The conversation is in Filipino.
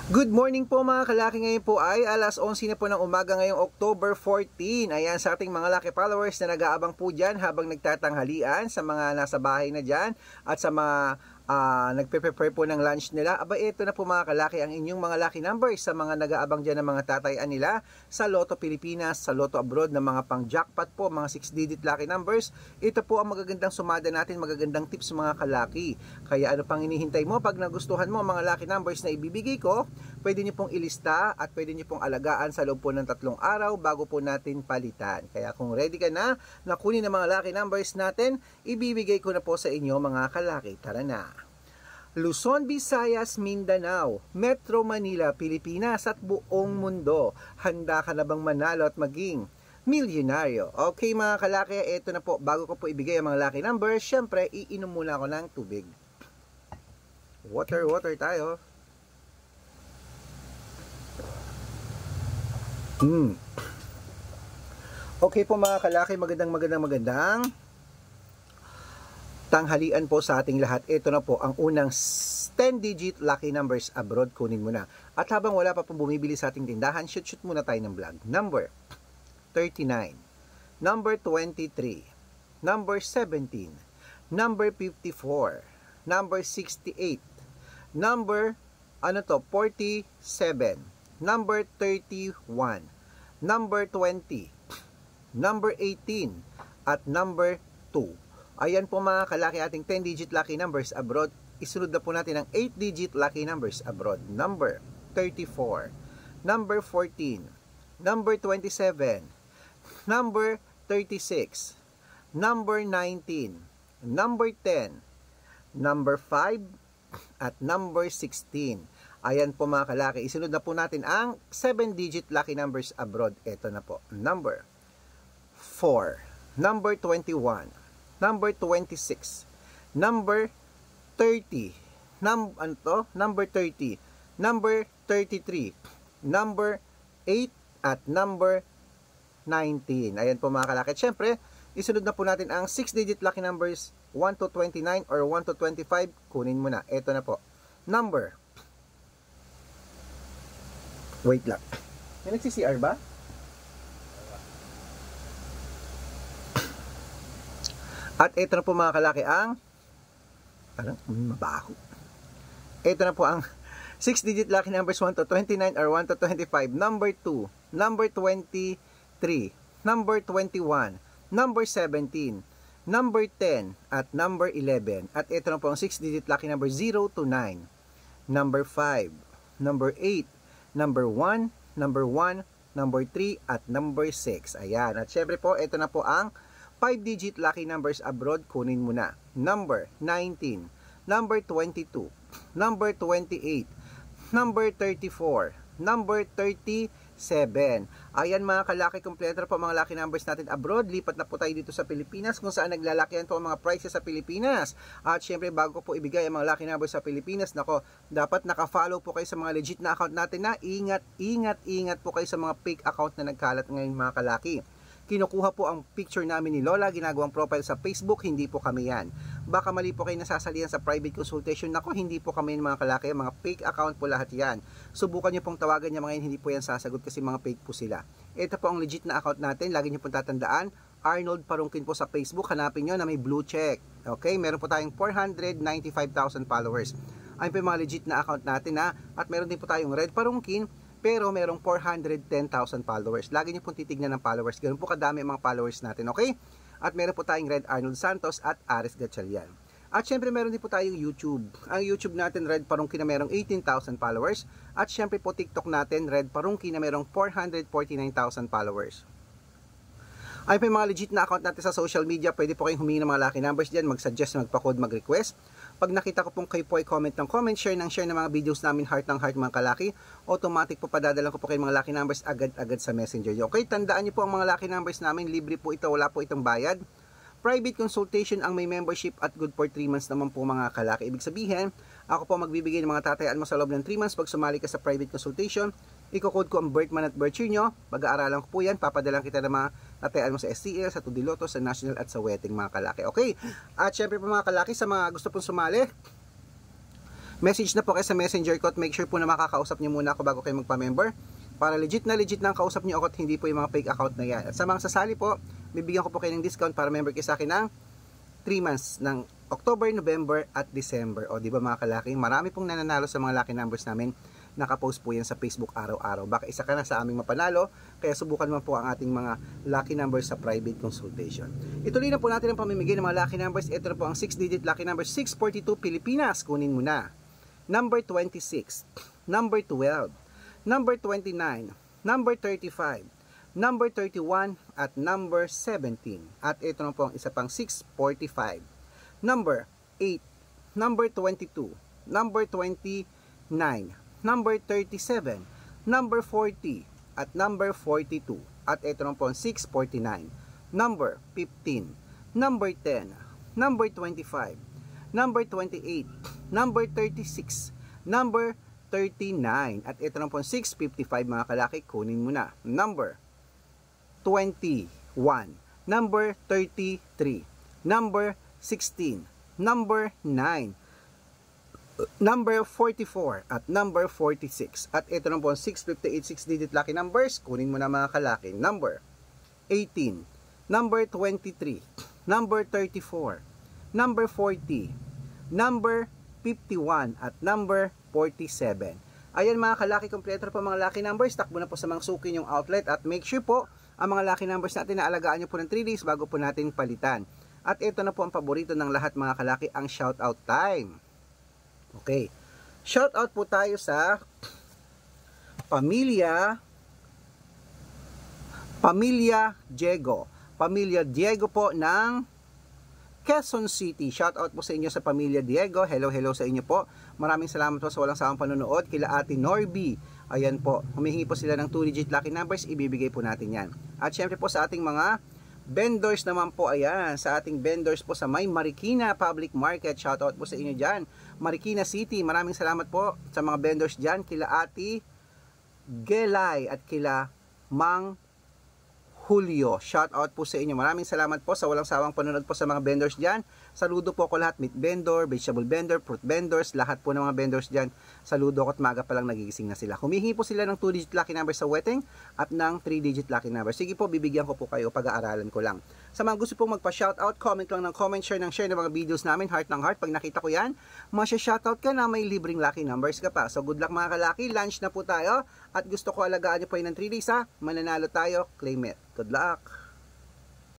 Good morning po mga kalaki, ngayon po ay alas 11 na po ng umaga ngayong October 14. Ayan sa ating mga laki followers na nag-aabang po dyan habang nagtatanghalian, sa mga nasa bahay na dyan at sa mga nagpe-prepare po ng lunch nila. Aba, ito na po mga kalaki ang inyong mga lucky numbers sa mga nag-aabang dyan ng mga tatayan nila sa Lotto Pilipinas, sa Lotto Abroad na mga pang-jackpot po, mga 6-digit lucky numbers. Ito po ang magagandang sumada natin, magagandang tips mga kalaki. Kaya ano pang hinihintay mo? Pag nagustuhan mo mga lucky numbers na ibibigay ko, pwede nyo pong ilista at pwede nyo pong alagaan sa loob po ng 3 araw bago po natin palitan. Kaya kung ready ka na kunin ang mga lucky numbers natin, ibibigay ko na po sa inyo mga kalaki. Tara na! Luzon, Visayas, Mindanao, Metro Manila, Pilipinas at buong mundo. Handa ka na bang manalo at maging milyonaryo? Okay mga kalaki, ito na po. Bago ko po ibigay ang mga lucky numbers, syempre iinom muna ako ng tubig. Water tayo. Okay po mga kalaki, magandang tanghalian po sa ating lahat. Ito na po ang unang 10-digit lucky numbers abroad. Kunin mo na. At habang wala pa pong bumibili sa ating tindahan, shoot muna tayo ng vlog. Number 39, number 23, number 17, number 54, number 68, number 47, number 31, number 20, number 18, at number 2. Ayan po mga kalaki ating 10-digit lucky numbers abroad. Isunod na po natin ang 8-digit lucky numbers abroad. Number 34, number 14, number 27, number 36, number 19, number 10, number 5, at number 16. Ayan po mga kalaki. Isunod na po natin ang 7-digit lucky numbers abroad. Ito na po. Number 4, number 21, number 26, number 30, number 30, number 33, number 8, at number 19. Ayan po mga kalaki. Siyempre, isunod na po natin ang 6-digit lucky numbers 1 to 29 or 1 to 25. Kunin mo na. Ito na po. Number. Wait lang. May nagsi-CR ba? At ito na po mga kalaki ang parang mabaho. Ito na po ang 6-digit lucky numbers 1 to 29 or 1 to 25. Number 2, number 23, number 21, number 17, number 10, at number 11. At ito na po ang 6-digit lucky number 0 to 9, number 5, number 8, number 1, number 1, number 3, at number 6. Ayan. At syempre po, ito na po ang 5-digit lucky numbers abroad. Kunin mo na. Number 19, number 22, number 28, number 34, number 37. Ayan mga kalaki, kompleto na po mga lucky numbers natin abroad. Lipat na po tayo dito sa Pilipinas kung saan naglalakihan po ang mga prices sa Pilipinas. At syempre bago ko po ibigay ang mga lucky numbers sa Pilipinas, nako, dapat naka-follow po kayo sa mga legit na account natin na ingat po kayo sa mga fake account na nagkalat ngayon mga kalaki. Kinukuha po ang picture namin ni Lola, ginagawang profile sa Facebook, hindi po kami yan. Baka mali po kayo nasasalihan sa private consultation. Nako, hindi po kami mga kalaki, mga fake account po lahat yan. Subukan nyo pong tawagan niya mga yan, hindi po yan sasagot kasi mga fake po sila. Ito po ang legit na account natin, lagi nyo pong tatandaan, Arnold Parungkin po sa Facebook, hanapin nyo na may blue check. Okay, meron po tayong 495,000 followers. Ayun po yung mga legit na account natin na, at meron din po tayong Red Parungkin, pero merong 410,000 followers. Lagi niyo pong titignan ng followers. Ganun po kadami ang mga followers natin, okay? At meron po tayong Red Arnold Santos at Aris Gatchalian. At syempre meron din po tayong YouTube. Ang YouTube natin, Red Parungkin, na merong 18,000 followers. At syempre po TikTok natin, Red Parungkin, na merong 449,000 followers. Ay po yung mga legit na account natin sa social media. Pwede po kayong humingi ng mga lucky numbers dyan, mag-suggest, magpa-code, mag-request. Pag nakita ko pong kayo po ay comment ng comment, share ng mga videos namin, heart ng heart mga kalaki, automatic po padadalan ko po kayo mga lucky numbers agad-agad sa messenger nyo. Okay, tandaan nyo po ang mga lucky numbers namin, libre po ito, wala po itong bayad. Private consultation ang may membership at good for 3 months naman po mga kalaki. Ibig sabihin, ako po magbibigay ng mga tatayaan mo sa loob ng 3 months pag sumali ka sa private consultation. Iko-code ko ang birth month at birth year nyo. Pag-aaralan ko po yan. Papadalan kita ng mga tatayaan mo sa STL, sa Tudiloto, sa National at sa Wedding mga kalaki. Okay? At syempre po mga kalaki, sa mga gusto pong sumali, Message na po kayo sa messenger ko at make sure po na makakausap niyo muna ako bago kayo magpa-member. Para legit na ang kausap niyo ako at hindi po yung mga fake account na yan. At sa mga sasali po, bibigyan ko po kayo ng discount para member kayo sa akin ng 3 months ng October, November at December. O di ba mga kalaki, marami pong nananalo sa mga lucky numbers namin. Nakapost po yan sa Facebook araw-araw. Baka isa ka na sa aming mapanalo, kaya subukan mo po ang ating mga lucky numbers sa private consultation. Ituloy na po natin ang pamimigay ng mga lucky numbers. Ito na po ang 6-digit lucky number 642 Pilipinas. Kunin mo na. Number 26, number 12, number 29, number 35, number 31, at number 17. At ito na po ang isa pang 645. Number 8, number 22, number 29, number 37, number 40, at number 42. At ito na po ang 649. Number 15, number 10, number 25, number 28, number 36, number 39. At ito na po ang 655 mga kalaki, kunin mo na. Number 21, number 33, number 16, number 9, number 44, at number 46. At ito na po ang 658 6-digit lucky numbers, kunin mo na mga kalaki. Number 18, number 23, number 34, number 40, number 51, at number 47. Ayan mga kalaki, kompleto po mga lucky numbers. Takbo na po sa mga suki yung outlet at make sure po ang mga lucky numbers natin na alagaan nyo po ng 3 days bago po natin palitan. At ito na po ang paborito ng lahat mga kalaki, ang shoutout time. Okay. Shoutout po tayo sa Pamilya Diego. Pamilya Diego po ng Quezon City. Shoutout po sa inyo sa Pamilya Diego. Hello sa inyo po. Maraming salamat po sa walang sawang panonood. Kila Ate Norby. Ayan po. Humihingi po sila ng 2-digit lucky numbers. Ibibigay po natin yan. At syempre po sa ating mga vendors naman po, ayan, sa ating vendors po sa May Marikina Public Market, shoutout po sa inyo dyan, Marikina City, maraming salamat po sa mga vendors dyan, kila Ate Gelay at kila Mang Julio, shoutout po sa inyo, maraming salamat po sa walang sawang panonood po sa mga vendors dyan. Saludo po ko lahat, meat vendor, vegetable vendor, fruit vendors, lahat po ng mga vendors dyan. Saludo ko at maga pa lang nagigising na sila. Humihingi po sila ng 2-digit lucky number sa wedding at ng 3-digit lucky number. Sige po, bibigyan ko po kayo, pag-aaralan ko lang. Sa mga gusto pong magpa-shoutout, comment lang ng comment, share ng mga videos namin, heart ng heart. Pag nakita ko yan, masya-shoutout ka na, may libreng lucky numbers ka pa. So good luck mga kalaki, lunch na po tayo. At gusto ko alagaan nyo po yun ng 3 days ha, mananalo tayo, claim it. Good luck!